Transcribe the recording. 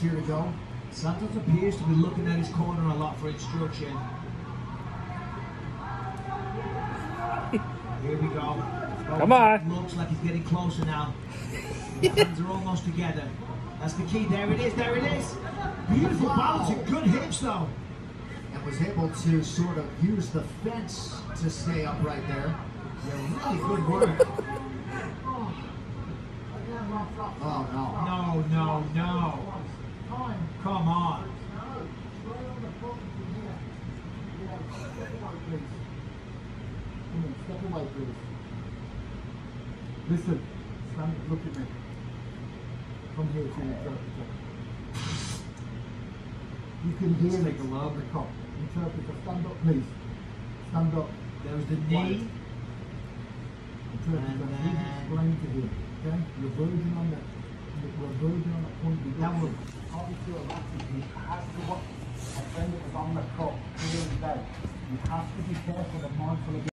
here to go. Santos appears to be looking at his corner a lot for instruction. Here we go. Come on. Looks like he's getting closer now. The hands are almost together. That's the key. There it is. There it is. Beautiful balance and good hips though. And was able to sort of use the fence to stay upright there. Yeah, really good work. Oh no. No, no, no. Come on. Step away, please. Listen, stand, look at me. Come here to the interpreter. You can hear Let's it take a look. on the cop. Interpreter, stand up, please. Stand up. There was the Quiet. knee. Interpreter, And please then- explain to him. Okay? You're verging on that. We're verging on that point. That one. Obviously, he has to watch a friend that was on the cup clearly there. You have to be careful and mindful of